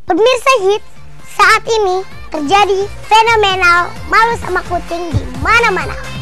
Pemirsa Hits, saat ini terjadi fenomenal malu sama kucing di mana-mana.